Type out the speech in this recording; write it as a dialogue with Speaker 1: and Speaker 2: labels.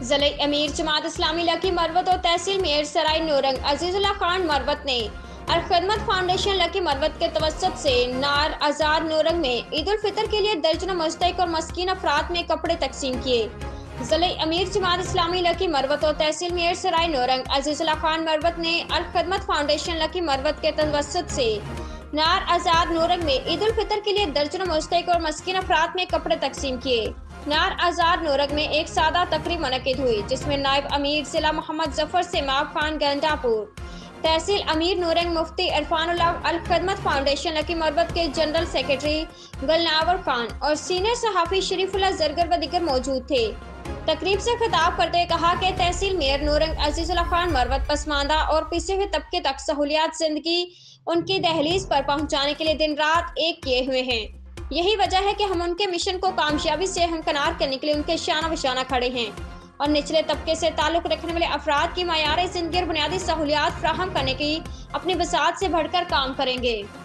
Speaker 1: ضلع امیر جماعت اسلامی لکی مروت اور تحصیل میئر سرائی نورنگ عزیزاللہ خان مروت نے الخدمت فاؤنڈیشن لکی مروت کے توسط سے نار آزاد نورنگ میں عید الفطر کے لیے درجنوں مستحق اور مسکین افراد میں کپڑے تقسیم کیے۔ ضلع امیر جماعت اسلامی لکی مروت اور تحصیل میئر سرائی نورنگ عزیزاللہ خان مروت نے الخدمت فاؤنڈیشن لکی مروت کے توسط سے نار آزاد نورنگ میں عید الفطر کے لیے درجنوں مستحق اور مسکین افراد میں کپڑے تقسیم کیے۔ نار آزاد نورنگ میں ایک سادہ تقریب منعقد ہوئی جس میں نائب امیر ضلع محمد ظفر سیماب خان گنداپور، تحصیل امیر نورنگ مفتی عرفاناللہ الخدمت فاؤنڈیشن لکی مروت کے جنرل سیکرٹری ناور خان اور سینئر صحافی شریفullah زرگر و دیگر موجود تھے۔ تقریب سے خطاب کرتے ہوئے کہا کہ تحصیل میئر نورنگ عزیزاللہ خان مروت پسماندہ اور پسے ہوئے طبقے تک سہولیات زندگی ان کی دہلیز پر پہنچانے کے لیے دن رات ایک کیے ہوئے ہیں۔ یہی وجہ ہے کہ ہم ان کے مشن کو کامیابی سے ہمکنار کرنے کے لیے ان کے شانہ بشانہ کھڑے ہیں اور نچلے طبقے سے تعلق رکھنے والے افراد کی معیار زندگی اور بنیادی سہولیات فراہم کرنے کی اپنی بساط سے بڑھ کر کام کریں گے۔